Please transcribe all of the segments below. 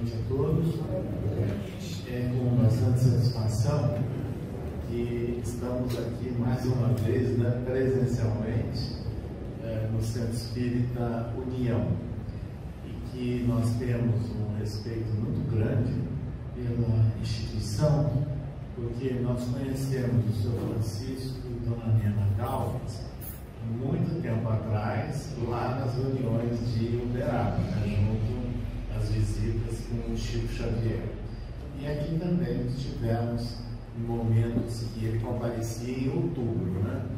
noite a todos. É com bastante satisfação que estamos aqui mais uma vez, presencialmente, no Centro Espírita União, e que nós temos um respeito muito grande pela instituição, porque nós conhecemos o Sr. Francisco e Dona Nena Galvez muito tempo atrás, lá nas reuniões de Uberaba, junto às visitas com o Chico Xavier. E aqui também tivemos momentos que ele comparecia em outubro,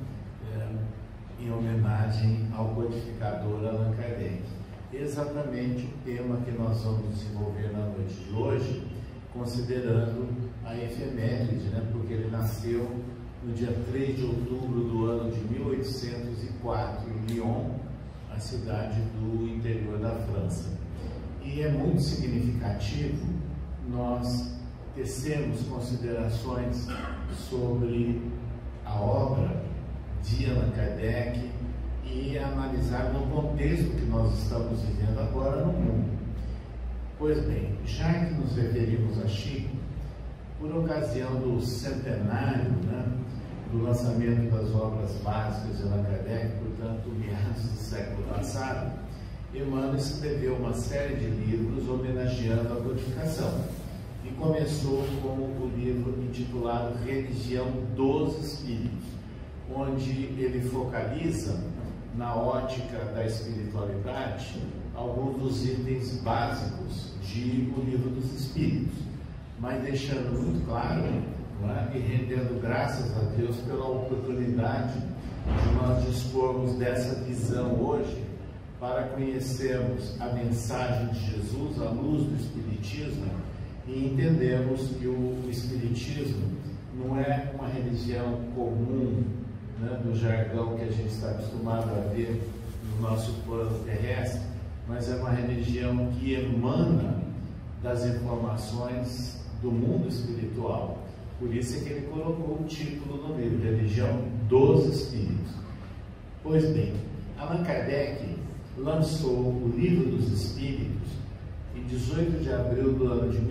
em homenagem ao codificador Allan Kardec. Exatamente o tema que nós vamos desenvolver na noite de hoje, considerando a efeméride, porque ele nasceu no dia 3 de outubro do ano de 1804, em Lyon, a cidade do interior da França. E é muito significativo nós tecermos considerações sobre a obra de Allan Kardec e analisar no contexto que nós estamos vivendo agora no mundo. Pois bem, já que nos referimos a Chico, por ocasião do centenário do lançamento das obras básicas de Allan Kardec, portanto, meados do século passado, Emmanuel escreveu uma série de livros homenageando a codificação. E começou com o livro intitulado Religião dos Espíritos, onde ele focaliza, na ótica da espiritualidade, alguns dos itens básicos de O Livro dos Espíritos, mas deixando muito claro e rendendo graças a Deus pela oportunidade de nós dispormos dessa visão hoje para conhecermos a mensagem de Jesus à luz do Espiritismo e entendermos que o Espiritismo não é uma religião comum do jargão que a gente está acostumado a ver no nosso plano terrestre, mas é uma religião que emana das informações do mundo espiritual. Por isso é que ele colocou o título no livro, Religião dos Espíritos. Pois bem, Allan Kardec lançou o Livro dos Espíritos em 18 de abril do ano de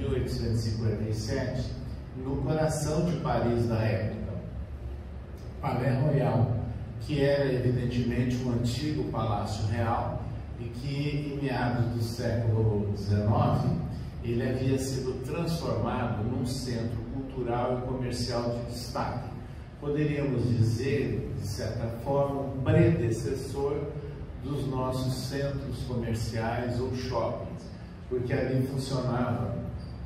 1857, no coração de Paris da época, Palais Royal, que era evidentemente um antigo palácio real e que, em meados do século XIX, ele havia sido transformado num centro cultural e comercial de destaque. Poderíamos dizer, de certa forma, um predecessor dos nossos centros comerciais ou shoppings, porque ali funcionava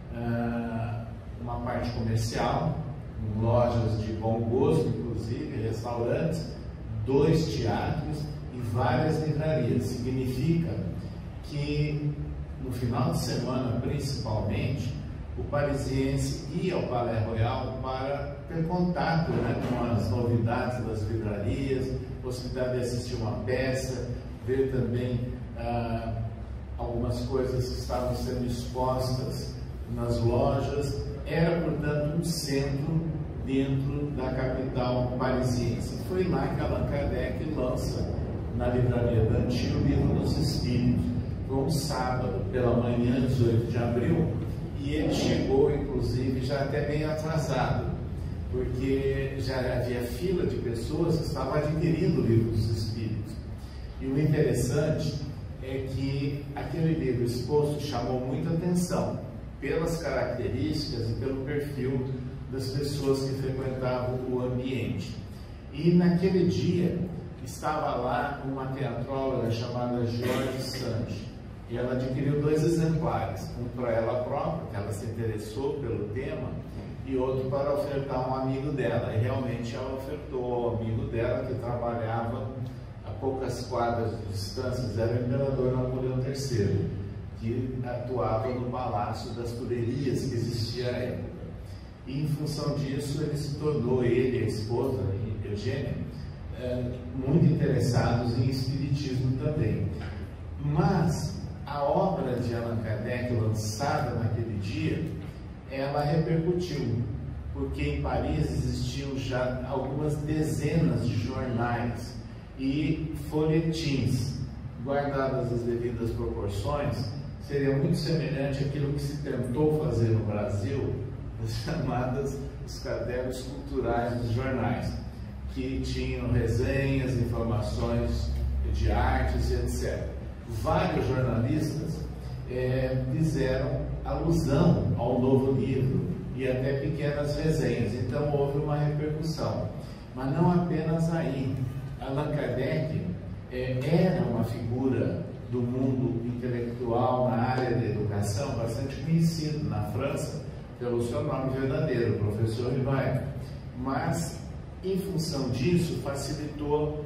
uma parte comercial, lojas de bom gosto, inclusive, restaurantes, 2 teatros e várias livrarias. Significa que no final de semana, principalmente, o parisiense ia ao Palais Royal para ter contato com as novidades das livrarias, possibilidade de assistir uma peça, ver também algumas coisas que estavam sendo expostas nas lojas. Era, portanto, um centro dentro da capital parisiense. Foi lá que Allan Kardec lança, na Livraria Danti, o Livro dos Espíritos. Foi um sábado pela manhã, 18 de abril, e ele chegou, inclusive, já até bem atrasado, porque já havia fila de pessoas que estavam adquirindo o Livro dos Espíritos. E o interessante é que aquele livro exposto chamou muita atenção pelas características e pelo perfil das pessoas que frequentavam o ambiente. E naquele dia estava lá uma teatróloga chamada Jorge Sand, e ela adquiriu 2 exemplares, um para ela própria, que ela se interessou pelo tema, e outro para ofertar a um amigo dela. E realmente ela ofertou ao amigo dela, que trabalhava a poucas quadras de distância, era o imperador Napoleão III, que atuava no Palácio das Tulherias, que existia à época. E em função disso, ele se tornou, ele e a esposa, Eugênia, muito interessados em espiritismo também. Mas a obra de Allan Kardec, lançada naquele dia, ela repercutiu, porque em Paris existiam já algumas dezenas de jornais e folhetins, guardadas as devidas proporções, seria muito semelhante àquilo que se tentou fazer no Brasil, as chamadas os cadernos culturais dos jornais, que tinham resenhas, informações de artes, etc. Vários jornalistas fizeram alusão ao novo livro e até pequenas resenhas, então houve uma repercussão. Mas não apenas aí. Allan Kardec era uma figura do mundo intelectual na área da educação bastante conhecido na França pelo seu nome verdadeiro, professor Rivail. Mas, em função disso, facilitou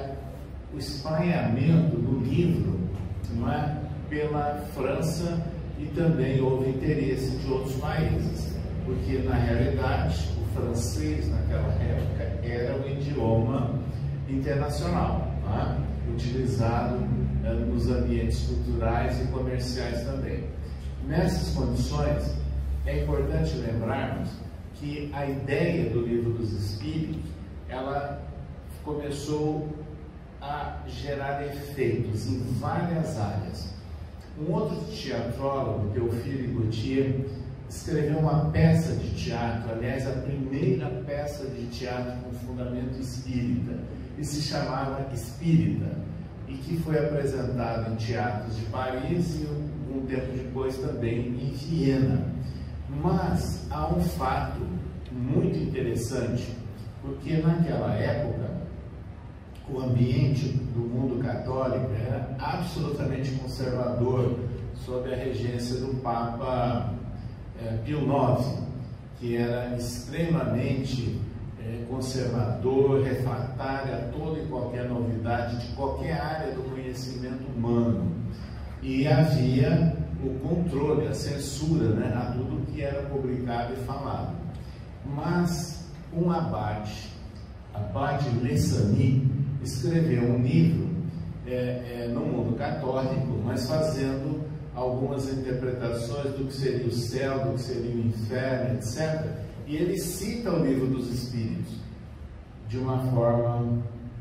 o espalhamento do livro, não é, pela França, e também houve interesse de outros países, porque na realidade o francês naquela época era o idioma internacional, tá? Utilizado nos ambientes culturais e comerciais também. Nessas condições, é importante lembrarmos que a ideia do Livro dos Espíritos, ela começou a gerar efeitos em várias áreas. Um outro teatrólogo, Théophile Gautier, escreveu uma peça de teatro, aliás, a primeira peça de teatro com fundamento espírita, e se chamava Espírita, e que foi apresentado em teatros de Paris e um tempo depois também em Viena. Mas há um fato muito interessante, porque naquela época o ambiente do mundo católico era absolutamente conservador, sob a regência do Papa Pio IX, que era extremamente conservador, refratário a toda e qualquer novidade de qualquer área do conhecimento humano. E havia o controle, a censura, né, a tudo que era publicado e falado. Mas um abade Lessani, escreveu um livro no mundo católico, mas fazendo algumas interpretações do que seria o céu, do que seria o inferno, etc. E ele cita o Livro dos Espíritos de uma forma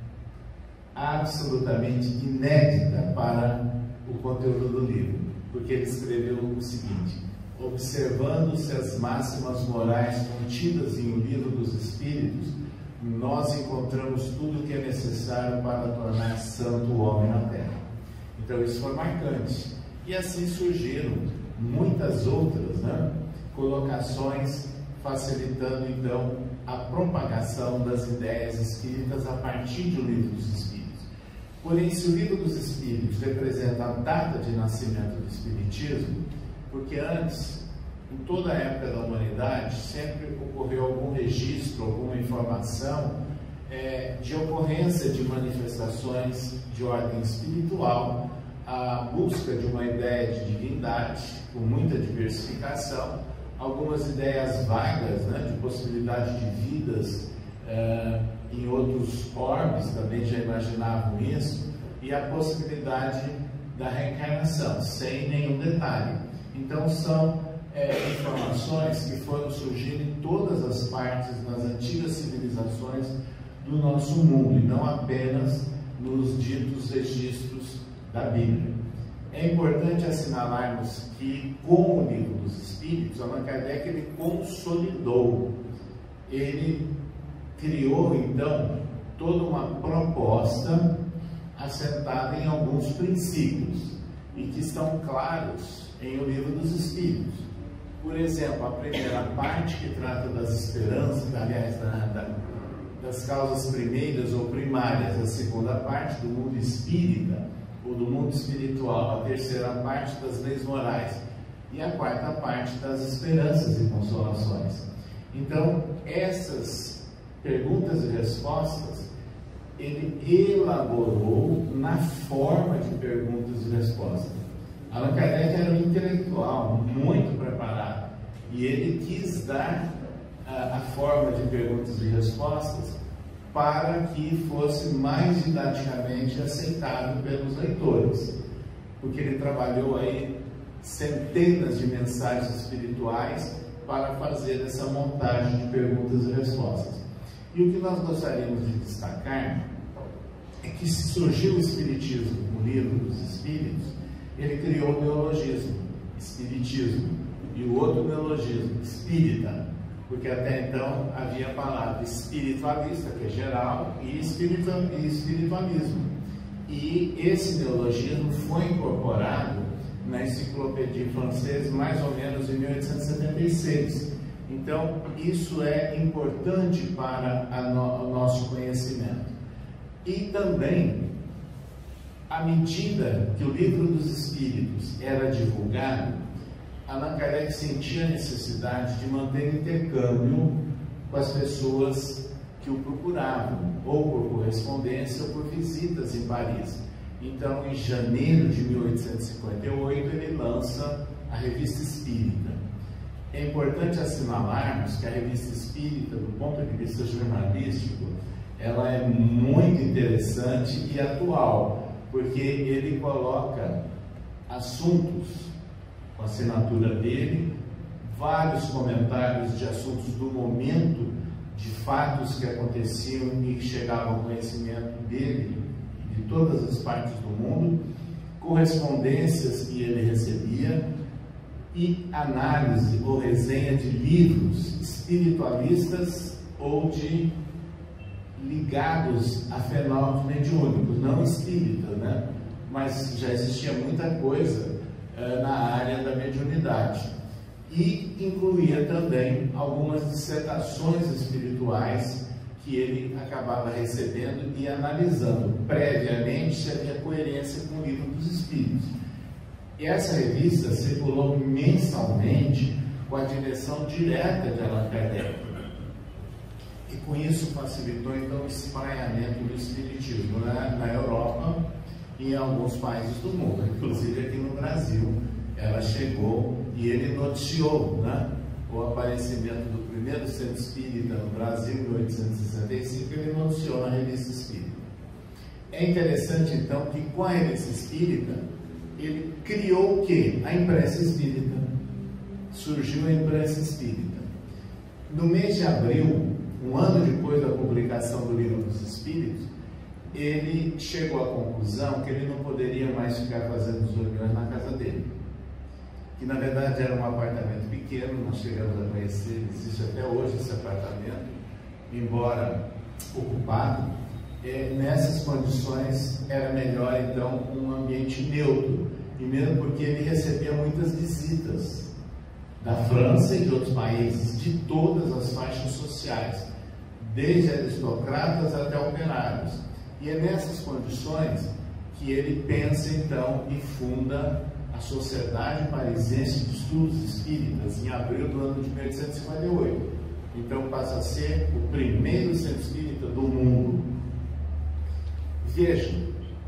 absolutamente inédita para o conteúdo do livro, porque ele escreveu o seguinte: observando-se as máximas morais contidas em O Livro dos Espíritos, nós encontramos tudo o que é necessário para tornar santo o homem na terra. Então isso foi marcante. E assim surgiram muitas outras, né, colocações, facilitando então a propagação das ideias espíritas a partir do Livro dos Espíritos. Porém, se o Livro dos Espíritos representa a data de nascimento do Espiritismo, porque antes, em toda a época da humanidade, sempre ocorreu algum registro, alguma informação de ocorrência de manifestações de ordem espiritual, a busca de uma ideia de divindade, com muita diversificação, algumas ideias vagas, né, de possibilidade de vidas em outros orbes, também já imaginavam isso, e a possibilidade da reencarnação, sem nenhum detalhe. Então são informações que foram surgindo em todas as partes das antigas civilizações do nosso mundo, e não apenas nos ditos registros da Bíblia. É importante assinalarmos que, com o Livro dos Espíritos, Allan Kardec ele consolidou, ele criou então toda uma proposta assentada em alguns princípios e que estão claros em O Livro dos Espíritos. Por exemplo, a primeira parte, que trata das esperanças, aliás, das causas primeiras ou primárias, a segunda parte do mundo espírita ou do mundo espiritual, a terceira parte das leis morais e a quarta parte das esperanças e consolações. Então, essas perguntas e respostas ele elaborou na forma de perguntas e respostas. Allan Kardec era um intelectual muito preparado e ele quis dar a forma de perguntas e respostas para que fosse mais didaticamente aceitável pelos leitores, porque ele trabalhou aí centenas de mensagens espirituais para fazer essa montagem de perguntas e respostas. E o que nós gostaríamos de destacar é que, se surgiu o Espiritismo, o Livro dos Espíritos, ele criou o neologismo, espiritismo, e o outro neologismo, espírita, porque até então havia a palavra espiritualista, que é geral, e espiritualismo. E esse neologismo foi incorporado na enciclopédia francesa mais ou menos em 1876. Então, isso é importante para o nosso conhecimento. E também, à medida que o Livro dos Espíritos era divulgado, Allan Kardec sentia a necessidade de manter intercâmbio com as pessoas que o procuravam, ou por correspondência ou por visitas em Paris. Então, em janeiro de 1858, ele lança a Revista Espírita. É importante assinalarmos que a Revista Espírita, do ponto de vista jornalístico, ela é muito interessante e atual, porque ele coloca assuntos com a assinatura dele, vários comentários de assuntos do momento, de fatos que aconteciam e que chegavam ao conhecimento dele, de todas as partes do mundo, correspondências que ele recebia e análise ou resenha de livros espiritualistas ou de ligados a fenômenos mediúnicos, não espíritas, né? Mas já existia muita coisa na área da mediunidade. E incluía também algumas dissertações espirituais que ele acabava recebendo e analisando previamente se havia coerência com o Livro dos Espíritos. E essa revista circulou mensalmente com a direção direta de Allan Kardec. E com isso facilitou então o espraiamento do espiritismo na Europa e em alguns países do mundo, inclusive aqui no Brasil. Ela chegou e ele noticiou, né, o aparecimento do primeiro centro espírita no Brasil em 1865, ele noticiou na Revista Espírita. É interessante então que com a Revista Espírita ele criou o quê? A Imprensa Espírita. Surgiu a Imprensa Espírita. No mês de abril, um ano depois da publicação do Livro dos Espíritos, ele chegou à conclusão que ele não poderia mais ficar fazendo as reuniões na casa dele, que na verdade era um apartamento pequeno, nós chegamos a conhecer, existe até hoje esse apartamento, embora ocupado. Nessas condições era melhor então um ambiente neutro, e mesmo porque ele recebia muitas visitas da França e de outros países, de todas as faixas sociais, desde aristocratas até operários. E é nessas condições que ele pensa então e funda a Sociedade Parisiense de Estudos Espíritas em abril do ano de 1858. Então passa a ser o primeiro centro espírita do mundo. Vejam,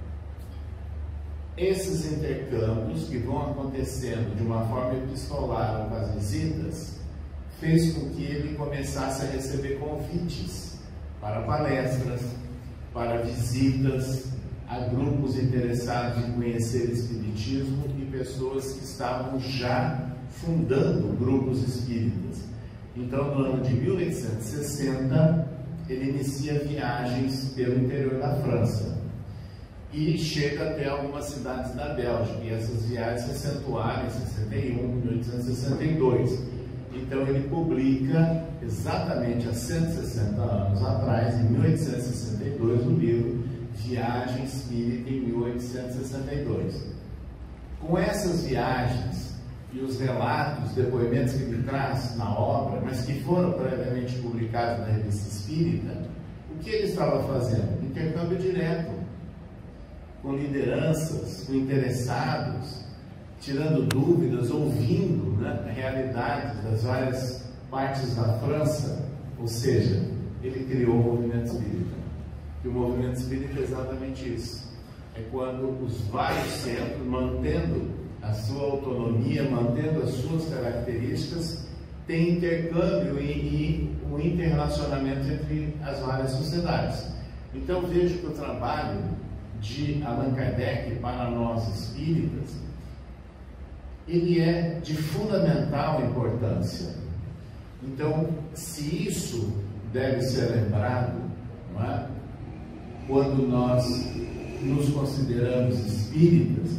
esses intercâmbios que vão acontecendo de uma forma epistolar ou com as visitas, fez com que ele começasse a receber convites para palestras, para visitas a grupos interessados em conhecer o espiritismo e pessoas que estavam já fundando grupos espíritas. Então, no ano de 1860, ele inicia viagens pelo interior da França e chega até algumas cidades da Bélgica, e essas viagens se acentuaram em 61, 1862. Então ele publica exatamente há 160 anos atrás, em 1862, o livro Viagem Espírita em 1862. Com essas viagens e os relatos, depoimentos que ele traz na obra, mas que foram previamente publicados na Revista Espírita, o que ele estava fazendo? Intercâmbio direto com lideranças, com interessados, tirando dúvidas, ouvindo, né, a realidade das várias partes da França. Ou seja, ele criou o movimento espírita. E o movimento espírita é exatamente isso. É quando os vários centros, mantendo a sua autonomia, mantendo as suas características, têm intercâmbio e um interrelacionamento entre as várias sociedades. Então vejo que o trabalho de Allan Kardec para nós espíritas, ele é de fundamental importância. Então, se isso deve ser lembrado, não é? Quando nós nos consideramos espíritas, porque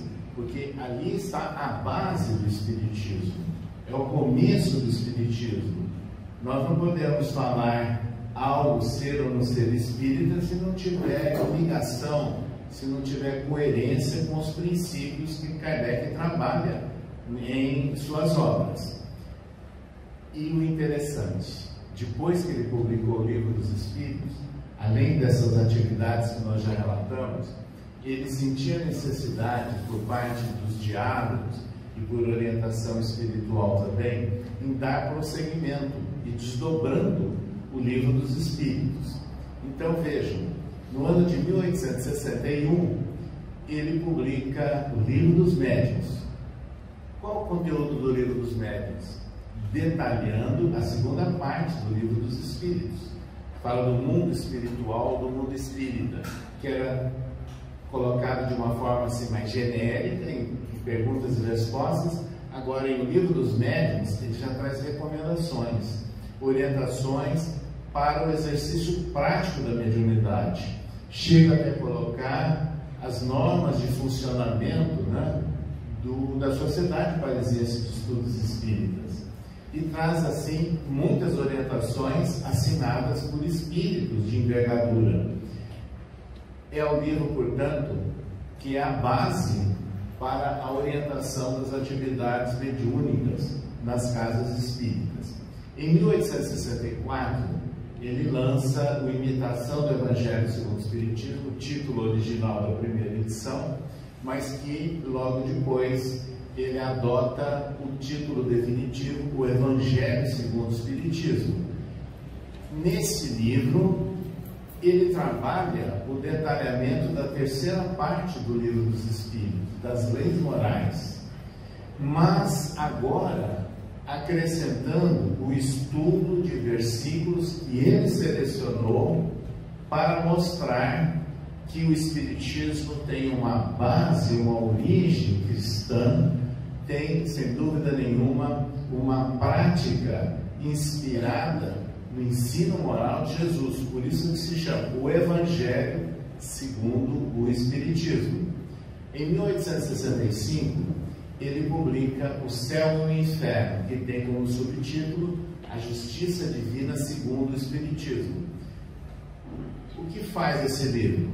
porque ali está a base do Espiritismo, é o começo do Espiritismo. Nós não podemos falar algo ser ou não ser espírita se não tiver ligação, se não tiver coerência com os princípios que Kardec trabalha em suas obras. E o interessante, depois que ele publicou o Livro dos Espíritos, além dessas atividades que nós já relatamos, ele sentia necessidade, por parte dos diálogos e por orientação espiritual também, em dar prosseguimento e desdobrando o Livro dos Espíritos. Então vejam, no ano de 1861, ele publica o Livro dos Médiuns. Qual o conteúdo do Livro dos Médiuns? Detalhando a segunda parte do Livro dos Espíritos. Fala do mundo espiritual, do mundo espírita, que era colocado de uma forma assim mais genérica, em perguntas e respostas. Agora, em O Livro dos Médiuns, ele já traz recomendações, orientações para o exercício prático da mediunidade. Chega até colocar as normas de funcionamento, né, da Sociedade Parisiense de Estudos Espíritas. E traz, assim, muitas orientações assinadas por espíritos de envergadura. É o livro, portanto, que é a base para a orientação das atividades mediúnicas nas casas espíritas. Em 1864, ele lança o Imitação do Evangelho segundo o Espiritismo, o título original da primeira edição, mas que logo depois ele adota o título definitivo, o Evangelho segundo o Espiritismo. Nesse livro, ele trabalha o detalhamento da terceira parte do Livro dos Espíritos, das leis morais, mas agora acrescentando o estudo de versículos que ele selecionou para mostrar que o Espiritismo tem uma base, uma origem cristã, tem, sem dúvida nenhuma, uma prática inspirada no ensino moral de Jesus. Por isso que se chama o Evangelho segundo o Espiritismo. Em 1865, ele publica O Céu e o Inferno, que tem como subtítulo A Justiça Divina segundo o Espiritismo. O que faz esse livro?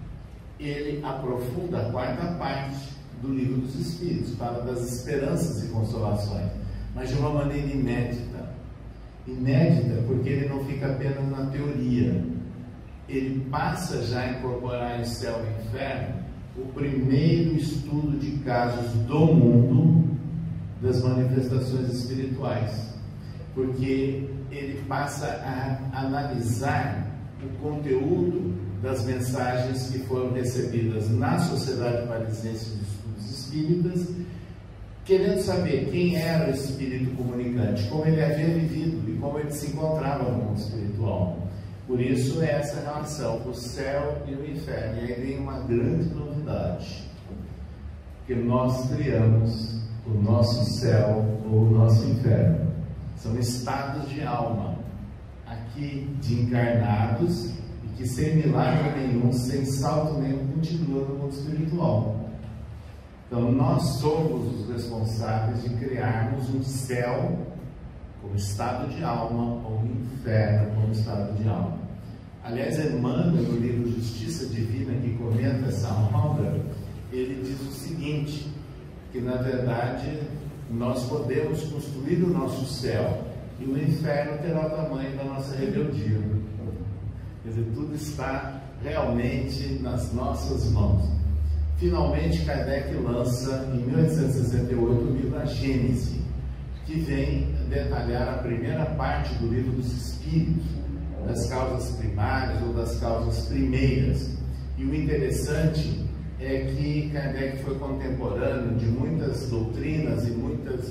Ele aprofunda a quarta parte do Livro dos Espíritos, fala das esperanças e consolações, mas de uma maneira inédita. Inédita porque ele não fica apenas na teoria, ele passa já a incorporar em Céu e Inferno o primeiro estudo de casos do mundo das manifestações espirituais, porque ele passa a analisar o conteúdo das mensagens que foram recebidas na Sociedade Parisiense de Estudos Espíritas, querendo saber quem era o espírito comunicante, como ele havia vivido e como ele se encontrava no mundo espiritual. Por isso é essa relação, o céu e o inferno. E aí vem uma grande novidade, que nós criamos o nosso céu ou o nosso inferno. São estados de alma, aqui de encarnados, e que sem milagre nenhum, sem salto nenhum, continuam no mundo espiritual. Então nós somos os responsáveis de criarmos um céu como estado de alma, ou um inferno como estado de alma. Aliás, Emmanuel, no livro Justiça Divina, que comenta essa obra, ele diz o seguinte, que na verdade nós podemos construir o nosso céu e o inferno terá o tamanho da nossa rebeldia. Quer dizer, tudo está realmente nas nossas mãos. Finalmente, Kardec lança, em 1868, o livro A Gênese, que vem detalhar a primeira parte do Livro dos Espíritos, das causas primárias ou das causas primeiras. E o interessante é que Kardec foi contemporâneo de muitas doutrinas e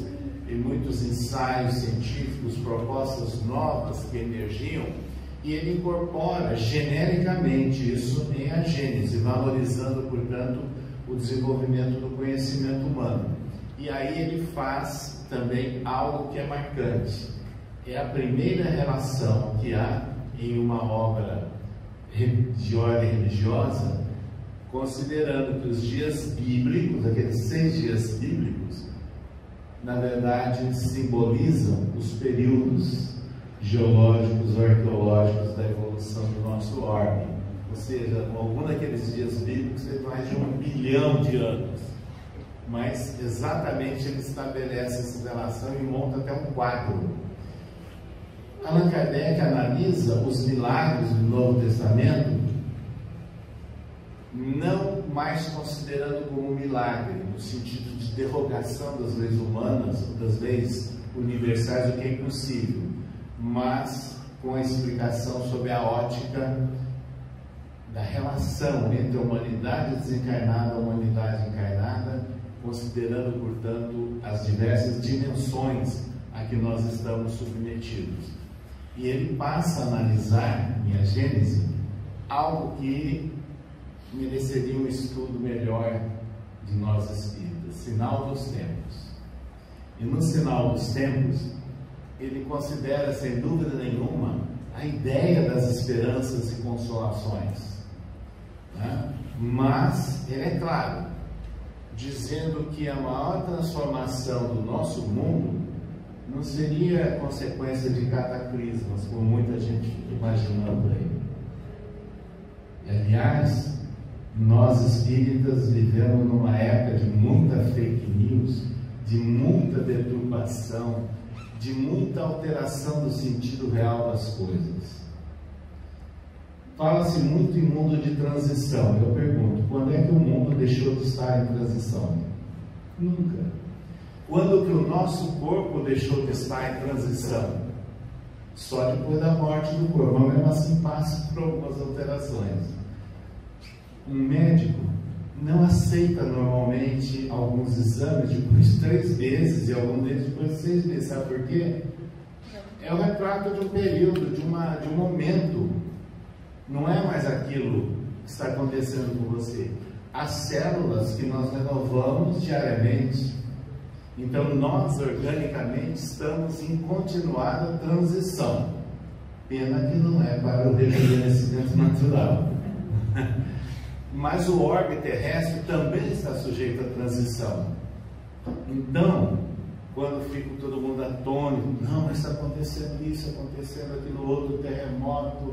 muitos ensaios científicos, propostas novas que emergiam, e ele incorpora genericamente isso em A Gênese, valorizando, portanto, o desenvolvimento do conhecimento humano. E aí ele faz também algo que é marcante. É a primeira relação que há em uma obra de ordem religiosa considerando que os dias bíblicos, aqueles 6 dias bíblicos, na verdade simbolizam os períodos geológicos ou arqueológicos da evolução do nosso orbe. Ou seja, algum daqueles dias bíblicos tem mais de 1 bilhão de anos. Mas exatamente ele estabelece essa relação e monta até um quadro. Allan Kardec analisa os milagres do Novo Testamento não mais considerando como milagre, no sentido de derrogação das leis humanas, das leis universais, o que é impossível, mas com a explicação sobre a ótica da relação entre a humanidade desencarnada e a humanidade encarnada, considerando, portanto, as diversas dimensões a que nós estamos submetidos. E ele passa a analisar, em A Gênese, algo que mereceria um estudo melhor de nós espíritas, Sinal dos Tempos. E no Sinal dos Tempos, ele considera, sem dúvida nenhuma, a ideia das esperanças e consolações, né? Mas ele é claro, dizendo que a maior transformação do nosso mundo não seria consequência de cataclismas, como muita gente fica imaginando aí. E, aliás, nós espíritas vivemos numa época de muita fake news, de muita deturpação, de muita alteração do sentido real das coisas. Fala-se muito em mundo de transição. Eu pergunto, quando é que o mundo deixou de estar em transição? Nunca. Quando que o nosso corpo deixou de estar em transição? Só depois da morte do corpo, mas mesmo assim passa por algumas alterações. Um médico não aceita normalmente alguns exames depois de 3 meses e alguns deles depois de 6 meses. Sabe por quê? É o retrato de um período, de um momento. Não é mais aquilo que está acontecendo com você. As células que nós renovamos diariamente. Então nós organicamente estamos em continuada transição. Pena que não é para o rejuvenescimento natural. Mas o orbe terrestre também está sujeito à transição. Então, quando fica todo mundo atônito, não, mas está acontecendo isso, acontecendo aquilo outro, terremoto,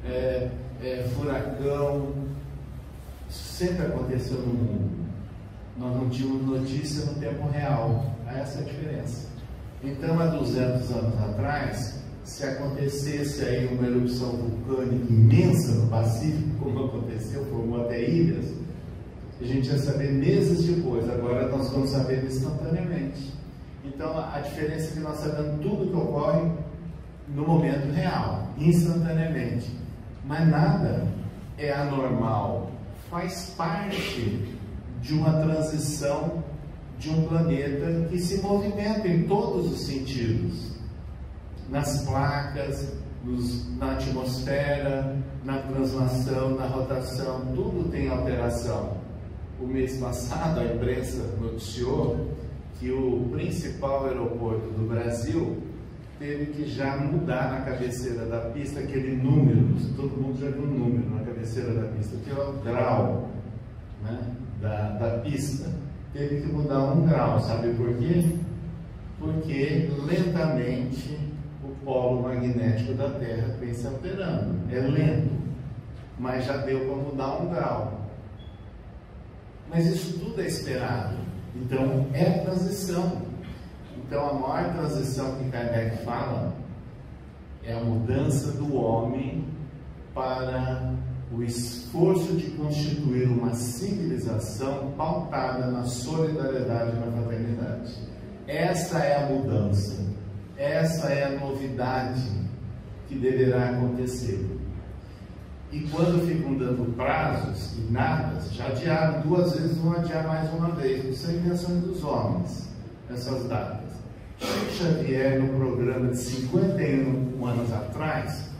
furacão, isso sempre aconteceu no mundo. Nós não tínhamos notícia no tempo real. Essa é a diferença. Então, há 200 anos atrás, se acontecesse aí uma erupção vulcânica imensa no Pacífico, como aconteceu, formou até ilhas, a gente ia saber meses depois. Agora nós vamos saber instantaneamente. Então, a diferença é que nós sabemos tudo que ocorre no momento real, instantaneamente. Mas nada é anormal, faz parte de uma transição de um planeta que se movimenta em todos os sentidos, nas placas, na atmosfera, na translação, na rotação, tudo tem alteração. O mês passado a imprensa noticiou que o principal aeroporto do Brasil teve que já mudar na cabeceira da pista aquele número, todo mundo já viu um número na cabeceira da pista, que é o grau, né, da pista. Teve que mudar 1 grau, sabe por quê? Porque lentamente o polo magnético da Terra vem se alterando. É lento, mas já deu para mudar 1 grau. Mas isso tudo é esperado. Então é transição. Então a maior transição que Kardec fala é a mudança do homem para o esforço de constituir uma civilização pautada na solidariedade e na fraternidade. Essa é a mudança, essa é a novidade que deverá acontecer. E quando ficam dando prazos e nada, já adiaram 2 vezes, vão adiar mais uma vez. Isso é invenção dos homens, essas datas. Chico Xavier, no programa de 51 anos atrás,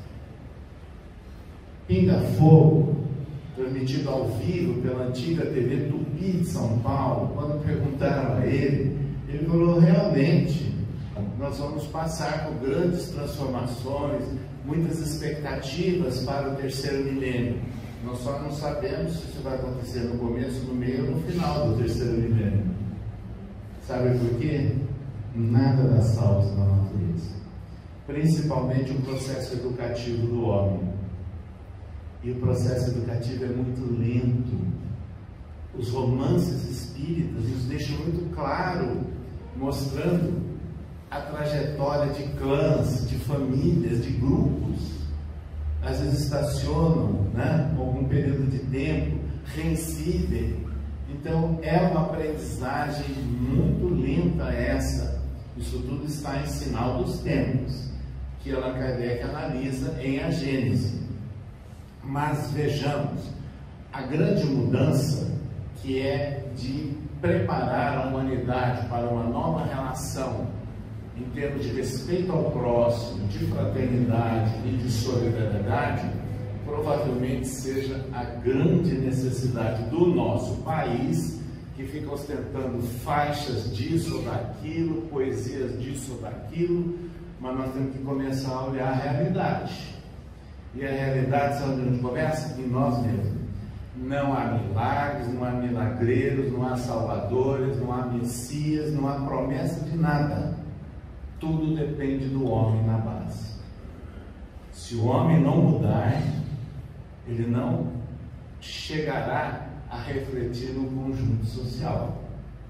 Pinga Fogo, transmitido ao vivo pela antiga TV Tupi de São Paulo, quando perguntaram a ele, ele falou, realmente, nós vamos passar por grandes transformações, muitas expectativas para o 3º milênio. Nós só não sabemos se isso vai acontecer no começo, no meio ou no final do terceiro milênio. Sabe por quê? Nada dá salvos na natureza. Principalmente o processo educativo do homem. E o processo educativo é muito lento. Os romances espíritas nos deixam muito claro, mostrando a trajetória de clãs, de famílias, de grupos. Às vezes estacionam, né, por algum período de tempo, reincidem. Então é uma aprendizagem muito lenta essa. Isso tudo está em Sinal dos Tempos, que Allan Kardec analisa em A Gênese. Mas vejamos, a grande mudança, que é de preparar a humanidade para uma nova relação em termos de respeito ao próximo, de fraternidade e de solidariedade, provavelmente seja a grande necessidade do nosso país, que fica ostentando faixas disso ou daquilo, poesias disso ou daquilo, mas nós temos que começar a olhar a realidade. E a realidade, sabe onde começa? Em nós mesmos. Não há milagres, não há milagreiros, não há salvadores, não há messias, não há promessa de nada. Tudo depende do homem na base. Se o homem não mudar, ele não chegará a refletir no conjunto social.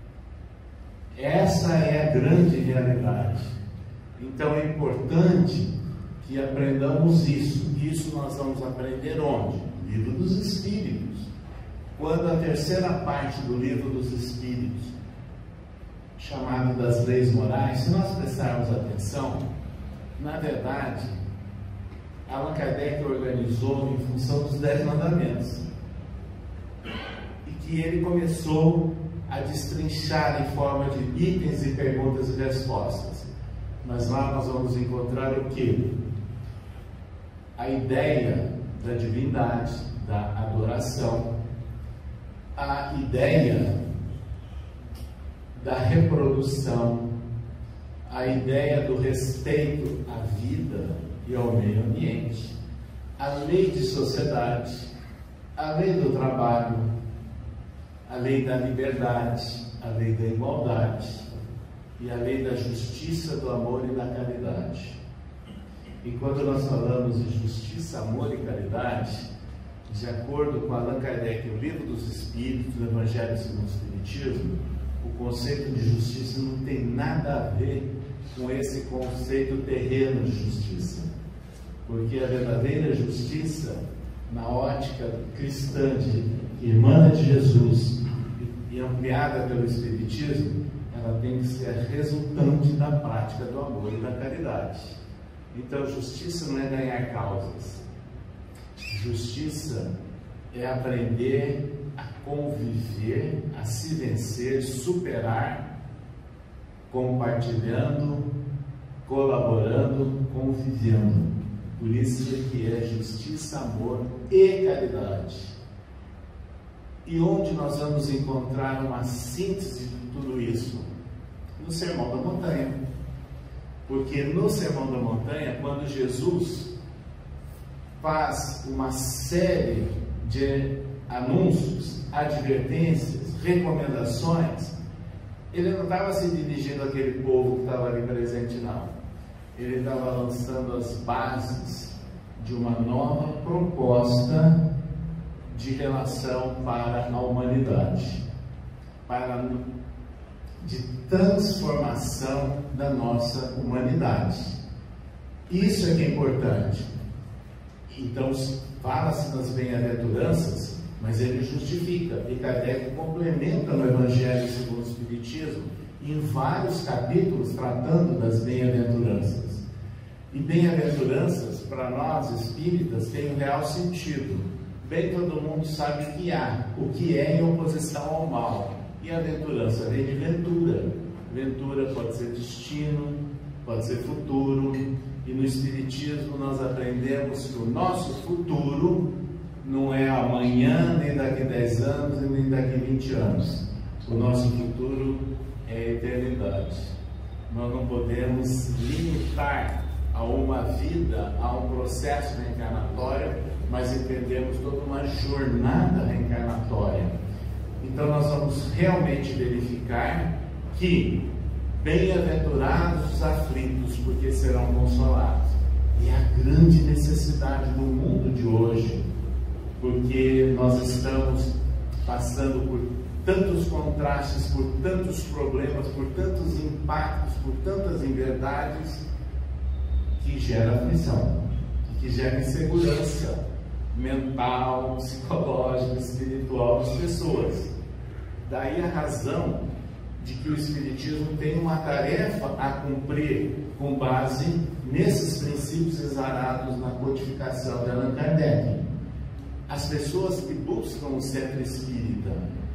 Essa é a grande realidade. Então é importante que aprendamos isso. Isso nós vamos aprender onde? No Livro dos Espíritos. Quando a terceira parte do Livro dos Espíritos, chamado das leis morais, se nós prestarmos atenção, na verdade, Allan Kardec organizou em função dos 10 mandamentos, e que ele começou a destrinchar em forma de itens e perguntas e respostas. Mas lá nós vamos encontrar o quê? A ideia da divindade, da adoração, a ideia da reprodução, a ideia do respeito à vida e ao meio ambiente, a lei de sociedade, a lei do trabalho, a lei da liberdade, a lei da igualdade e a lei da justiça, do amor e da caridade. E quando nós falamos de justiça, amor e caridade, de acordo com Allan Kardec, o Livro dos Espíritos, o Evangelho segundo o Espiritismo, o conceito de justiça não tem nada a ver com esse conceito terreno de justiça. Porque a verdadeira justiça, na ótica cristã, que emana de Jesus e ampliada pelo Espiritismo, ela tem que ser resultante da prática do amor e da caridade. Então, justiça não é ganhar causas. Justiça é aprender a conviver, a se vencer, superar, compartilhando, colaborando, convivendo. Por isso é que é justiça, amor e caridade. E onde nós vamos encontrar uma síntese de tudo isso? No Sermão da Montanha. Porque no Sermão da Montanha, quando Jesus faz uma série de anúncios, advertências, recomendações, ele não estava se dirigindo àquele povo que estava ali presente, não. Ele estava lançando as bases de uma nova proposta de relação para a humanidade, de transformação da nossa humanidade. Isso é que é importante. Então, fala-se nas bem-aventuranças, mas ele justifica, e Kardec complementa no Evangelho segundo o Espiritismo, em vários capítulos tratando das bem-aventuranças. E bem-aventuranças, para nós espíritas, tem um real sentido. Bem, todo mundo sabe o que é em oposição ao mal. E a aventurança vem de ventura. Ventura pode ser destino, pode ser futuro. E no Espiritismo nós aprendemos que o nosso futuro não é amanhã, nem daqui 10 anos, nem daqui 20 anos. O nosso futuro é a eternidade. Nós não podemos limitar a uma vida, a um processo reencarnatório mas entendemos toda uma jornada reencarnatória. Então nós vamos realmente verificar que bem-aventurados os aflitos, porque serão consolados. E a grande necessidade do mundo de hoje, porque nós estamos passando por tantos contrastes, por tantos problemas, por tantos impactos, por tantas inverdades, que gera aflição, que gera insegurança mental, psicológica, espiritual das pessoas. Daí a razão de que o Espiritismo tem uma tarefa a cumprir com base nesses princípios exarados na codificação de Allan Kardec. As pessoas que buscam o centro espírita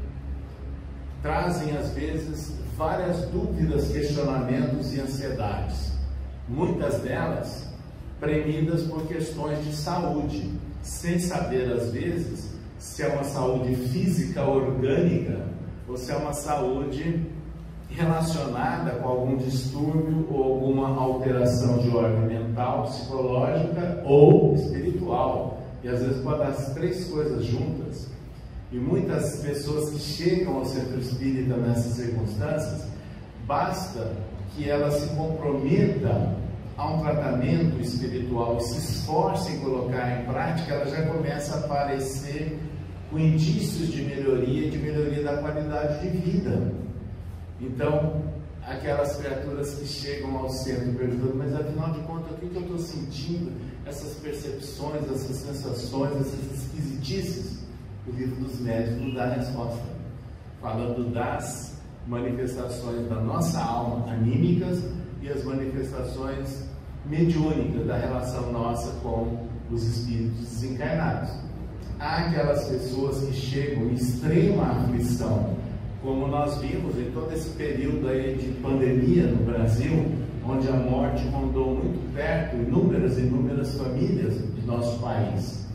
trazem às vezes várias dúvidas, questionamentos e ansiedades, muitas delas premidas por questões de saúde, sem saber às vezes se é uma saúde física orgânica ou se é uma saúde relacionada com algum distúrbio ou alguma alteração de ordem mental, psicológica ou espiritual. E às vezes pode dar as três coisas juntas. E muitas pessoas que chegam ao centro espírita nessas circunstâncias, basta que ela se comprometa a um tratamento espiritual e se esforce em colocar em prática, ela já começa a aparecer com indícios de melhoria da qualidade de vida. Então, aquelas criaturas que chegam ao centro perguntando, mas afinal de contas, o que eu estou sentindo? Essas percepções, essas sensações, essas esquisitices? O livro dos médiuns nos dá a resposta, falando das manifestações da nossa alma anímicas e as manifestações mediúnicas da relação nossa com os espíritos desencarnados. Há aquelas pessoas que chegam em extrema aflição, como nós vimos em todo esse período aí de pandemia no Brasil, onde a morte rondou muito perto inúmeras famílias de nosso país.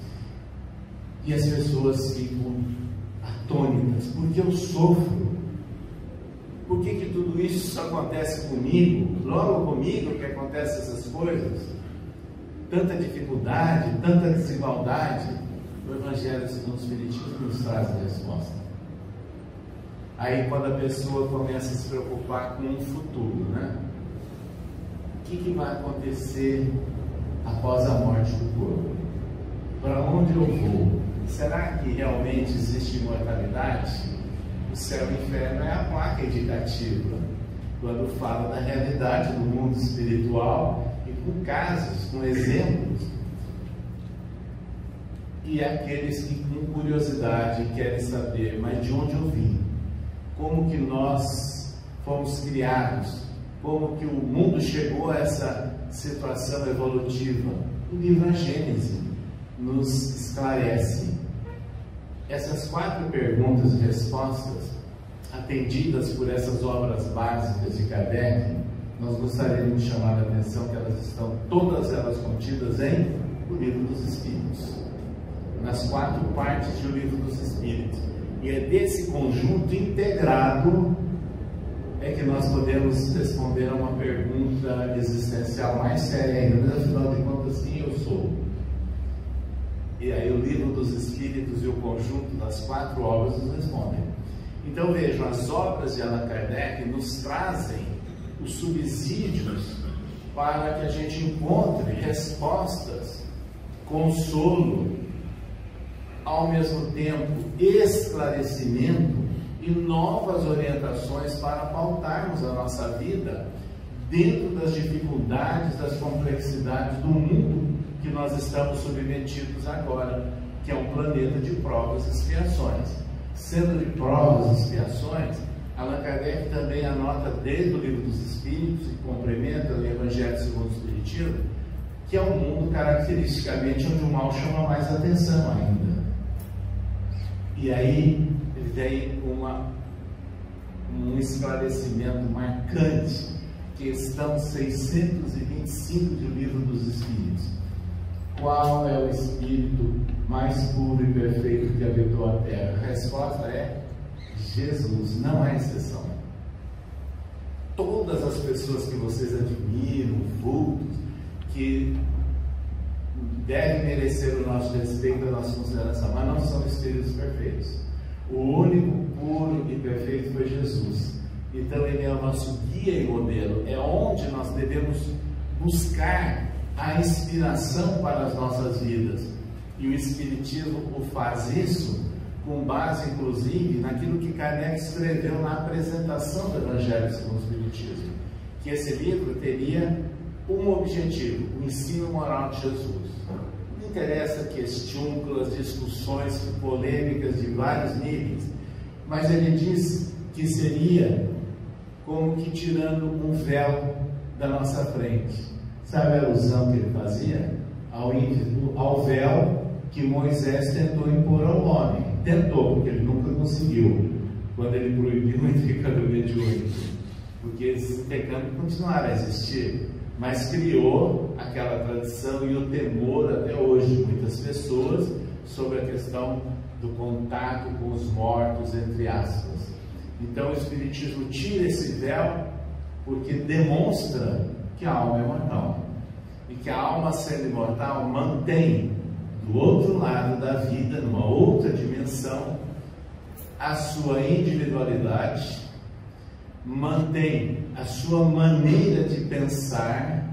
E as pessoas ficam atônitas, porque eu sofro. Por que tudo isso acontece comigo? Logo comigo que acontecem essas coisas? Tanta dificuldade, tanta desigualdade. O Evangelho segundo o Espiritismo nos traz a resposta. Aí quando a pessoa começa a se preocupar com o futuro, né? O que vai acontecer após a morte do corpo? Para onde eu vou? Será que realmente existe imortalidade? O céu e o inferno é a placa indicativa, quando fala da realidade do mundo espiritual e com casos, com exemplos. E aqueles que com curiosidade querem saber, mas de onde eu vim? Como que nós fomos criados? Como que o mundo chegou a essa situação evolutiva? O livro A Gênese nos esclarece. Essas 4 perguntas e respostas, atendidas por essas obras básicas de Kardec, nós gostaríamos de chamar a atenção que elas estão, todas elas contidas em O Livro dos Espíritos, nas 4 partes do Livro dos Espíritos. E é desse conjunto integrado é que nós podemos responder a uma pergunta existencial mais séria ainda, mas afinal de contas, quem eu sou? E aí o Livro dos Espíritos e o conjunto das 4 obras nos respondem. Então vejam, as obras de Allan Kardec nos trazem os subsídios para que a gente encontre respostas, consolo, ao mesmo tempo esclarecimento e novas orientações para pautarmos a nossa vida dentro das dificuldades, das complexidades do mundo que nós estamos submetidos agora, que é um planeta de provas e expiações. Sendo de provas e expiações, Allan Kardec também anota desde o Livro dos Espíritos e complementa o Evangelho segundo o Espiritismo, que é um mundo caracteristicamente onde o mal chama mais atenção ainda. E aí ele tem um esclarecimento marcante, questão 625 do Livro dos Espíritos. Qual é o espírito mais puro e perfeito que habitou a terra? A resposta é Jesus, não há exceção. Todas as pessoas que vocês admiram, vultos, que deve merecer o nosso respeito, a nossa consideração, mas não são espíritos perfeitos. O único puro e perfeito foi Jesus. Então ele é o nosso guia e modelo, é onde nós devemos buscar a inspiração para as nossas vidas. E o Espiritismo o faz isso com base, inclusive, naquilo que Kardec escreveu na apresentação do Evangelho segundo o Espiritismo, que esse livro teria um objetivo: o ensino moral de Jesus. Não interessa questúnculas, discussões polêmicas de vários níveis, mas ele diz que seria como que tirando um véu da nossa frente. Sabe a alusão que ele fazia? Ao véu que Moisés tentou impor ao homem. Tentou, porque ele nunca conseguiu, quando ele proibiu o intercâmbio mediúnico, porque esses intercâmbios continuaram a existir, mas criou aquela tradição e o temor até hoje de muitas pessoas sobre a questão do contato com os mortos, entre aspas. Então o Espiritismo tira esse véu porque demonstra que a alma é mortal, e que a alma, sendo imortal, mantém do outro lado da vida, numa outra dimensão, a sua individualidade, mantém a sua maneira de pensar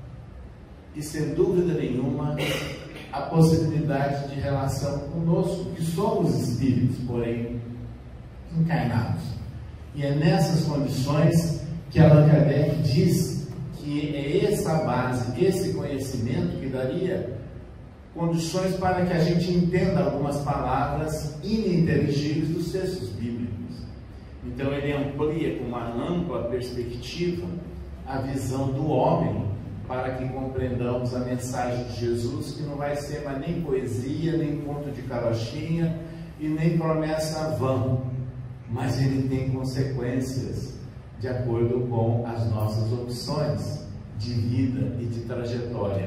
e, sem dúvida nenhuma, a possibilidade de relação conosco, que somos espíritos, porém encarnados. E é nessas condições que Allan Kardec diz que é essa base, esse conhecimento que daria condições para que a gente entenda algumas palavras ininteligíveis dos textos bíblicos. Então ele amplia com uma ampla perspectiva a visão do homem, para que compreendamos a mensagem de Jesus, que não vai ser mais nem poesia, nem conto de carochinha e nem promessa vã, mas ele tem consequências de acordo com as nossas opções de vida e de trajetória.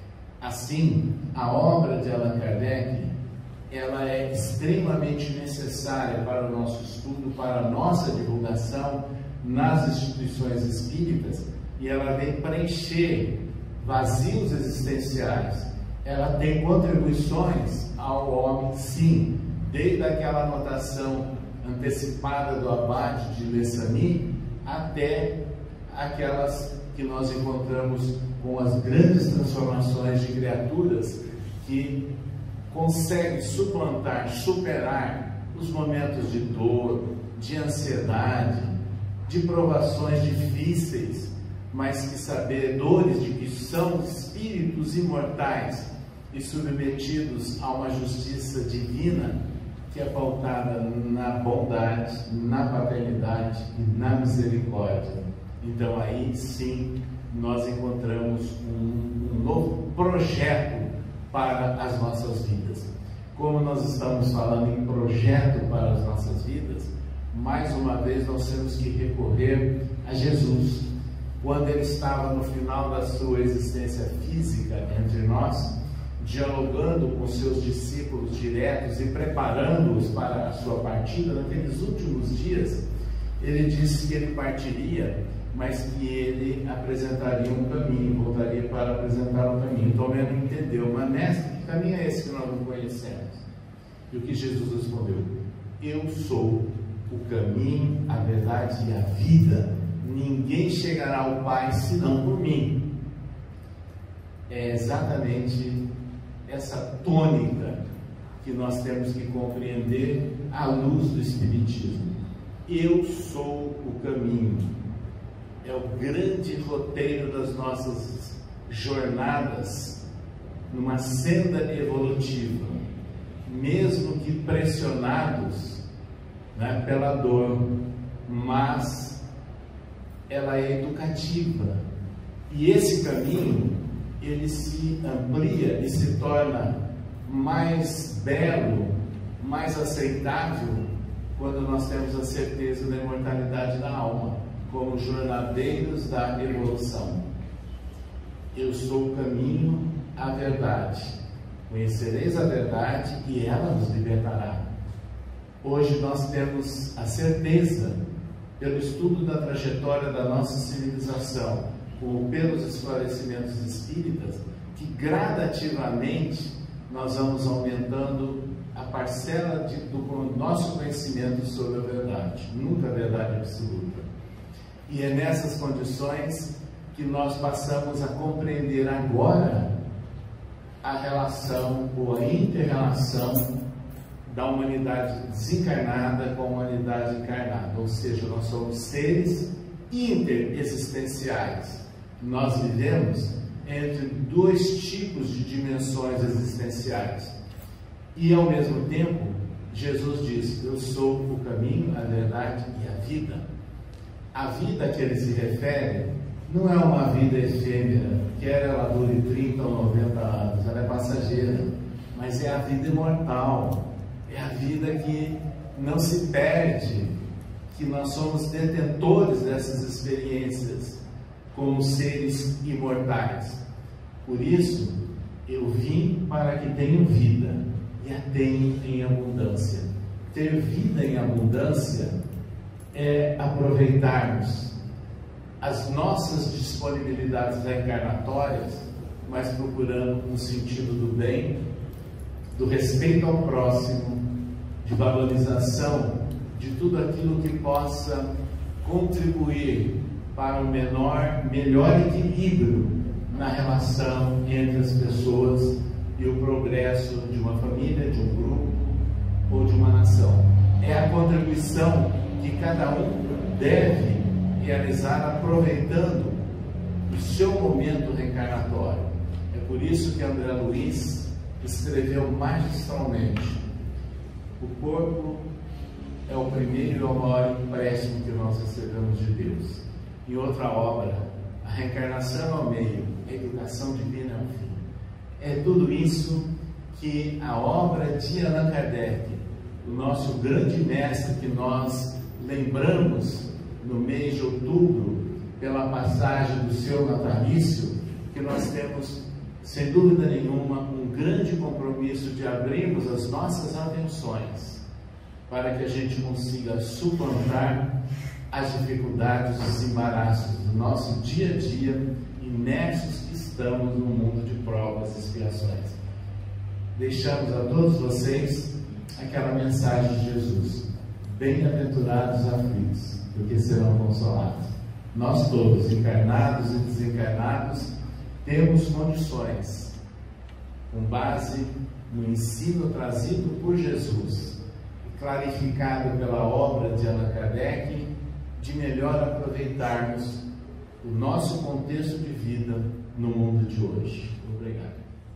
Assim, a obra de Allan Kardec, ela é extremamente necessária para o nosso estudo, para a nossa divulgação nas instituições espíritas, e ela vem preencher vazios existenciais. Ela tem contribuições ao homem, sim, desde aquela anotação antecipada do abade de Lessani até aquelas que nós encontramos com as grandes transformações de criaturas que conseguem suplantar, superar os momentos de dor, de ansiedade, de provações difíceis, mas que sabedores de que são espíritos imortais e submetidos a uma justiça divina que é pautada na bondade, na paternidade e na misericórdia. Então aí sim nós encontramos um novo projeto para as nossas vidas. Como nós estamos falando em projeto para as nossas vidas, mais uma vez nós temos que recorrer a Jesus. Quando ele estava no final da sua existência física entre nós, dialogando com seus discípulos diretos e preparando-os para a sua partida, naqueles últimos dias, ele disse que ele partiria, mas que ele apresentaria um caminho, voltaria para apresentar um caminho. Tomé não entendeu: mas mestre, que caminho é esse que nós não conhecemos? E o que Jesus respondeu: eu sou o caminho, a verdade e a vida. Ninguém chegará ao Pai senão por mim. É exatamente essa tônica que nós temos que compreender à luz do Espiritismo. Eu sou o caminho. É o grande roteiro das nossas jornadas numa senda evolutiva, mesmo que pressionados, né, pela dor, mas ela é educativa, e esse caminho ele se amplia e se torna mais belo, mais aceitável quando nós temos a certeza da imortalidade da alma, como jornadeiros da evolução. Eu sou o caminho, a verdade. Conhecereis a verdade e ela nos libertará. Hoje nós temos a certeza, pelo estudo da trajetória da nossa civilização, ou pelos esclarecimentos espíritas, que gradativamente nós vamos aumentando a parcela do nosso conhecimento sobre a verdade, nunca a verdade absoluta. E é nessas condições que nós passamos a compreender agora a relação ou a inter-relação da humanidade desencarnada com a humanidade encarnada, ou seja, nós somos seres interexistenciais. Nós vivemos entre dois tipos de dimensões existenciais. E ao mesmo tempo, Jesus diz: eu sou o caminho, a verdade e a vida. A vida a que ele se refere não é uma vida efêmera, quer ela dure 30 ou 90 anos, ela é passageira, mas é a vida imortal, é a vida que não se perde, que nós somos detentores dessas experiências como seres imortais. Por isso, eu vim para que tenham vida e a tenham em abundância. Ter vida em abundância é aproveitarmos as nossas disponibilidades reencarnatórias, mas procurando um sentido do bem, do respeito ao próximo, de valorização de tudo aquilo que possa contribuir para um melhor equilíbrio na relação entre as pessoas e o progresso de uma família, de um grupo ou de uma nação. É a contribuição que cada um deve realizar aproveitando o seu momento reencarnatório. É por isso que André Luiz escreveu magistralmente: o corpo é o primeiro e o maior empréstimo que nós recebemos de Deus. Em outra obra, a reencarnação é o meio, a educação divina é o fim. É tudo isso que a obra de Allan Kardec, o nosso grande mestre, que nós lembramos no mês de outubro, pela passagem do seu natalício, que nós temos, sem dúvida nenhuma, um grande compromisso de abrirmos as nossas atenções para que a gente consiga suplantar as dificuldades, os embaraços do nosso dia a dia, imersos que estamos no mundo de provas e expiações. Deixamos a todos vocês aquela mensagem de Jesus: bem-aventurados os aflitos, porque serão consolados. Nós todos, encarnados e desencarnados, temos condições, com base no ensino trazido por Jesus, clarificado pela obra de Allan Kardec, de melhor aproveitarmos o nosso contexto de vida no mundo de hoje. Obrigado.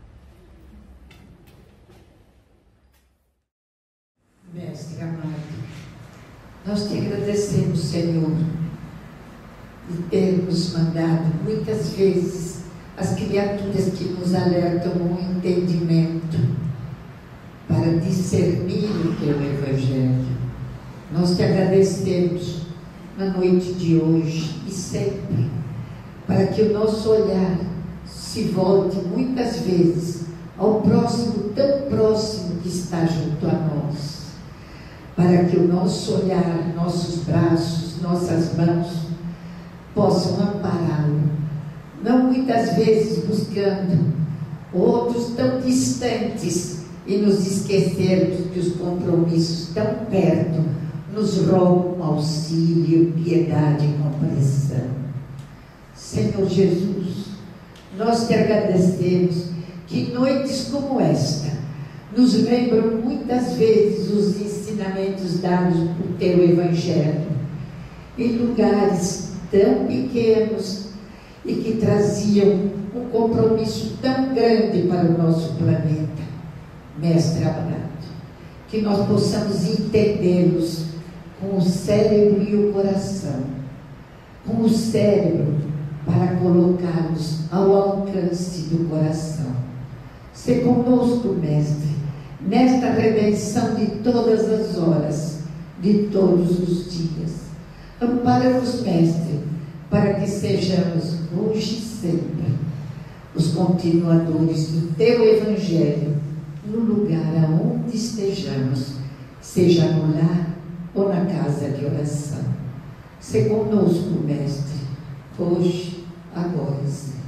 Mestre amado, nós te agradecemos, Senhor, de termos mandado muitas vezes as criaturas que nos alertam o entendimento para discernir o teu Evangelho. Nós te agradecemos na noite de hoje e sempre, para que o nosso olhar se volte muitas vezes ao próximo, tão próximo que está junto a nós, para que o nosso olhar, nossos braços, nossas mãos possam ampará-lo, não muitas vezes buscando outros tão distantes e nos esquecermos que os compromissos tão perto nos roubam auxílio, piedade e compreensão. Senhor Jesus, nós te agradecemos que noites como esta nos lembram muitas vezes os ensinamentos dados por teu Evangelho, em lugares tão pequenos e que traziam um compromisso tão grande para o nosso planeta. Mestre amado, que nós possamos entendê-los com o cérebro e o coração, com o cérebro para colocá-los ao alcance do coração. Se conosco, Mestre, nesta redenção de todas as horas, de todos os dias. Ampara-nos, Mestre, para que sejamos hoje e sempre os continuadores do teu Evangelho no lugar aonde estejamos, seja no lar ou na casa de oração. Se conosco, Mestre, hoje, agora e sempre.